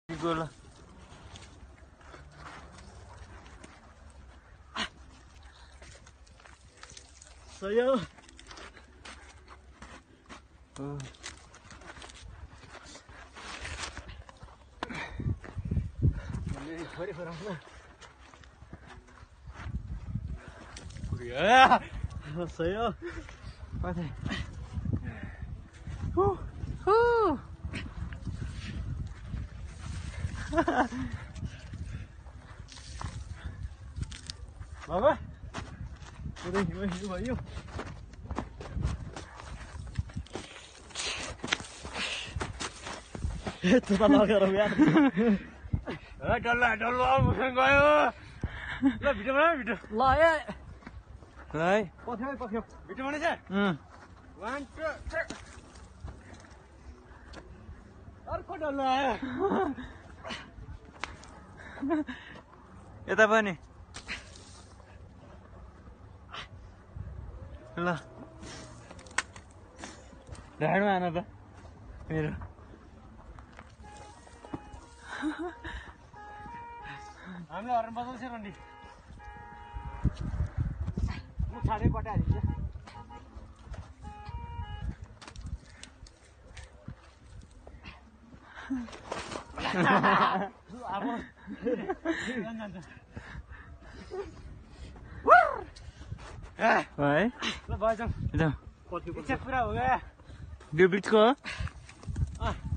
Gula. Saya. Sorry for that. Yeah. Saya. What? Baba. Udah, itu tanah garam ya. Dolo bukan gua. Lah video mana video? Lah ya. Lah. Pakai. Video mana sih? 1 2 3. अर्को डल्लो आयो यता पनि ल ढाडमा आन त मेरो हामीले हर्न बजाउँछ रन्डी म छाडे पठाइदिन्छु भाई ल भाइ जाऊ इच्छा पूरा हो गया यो बिचको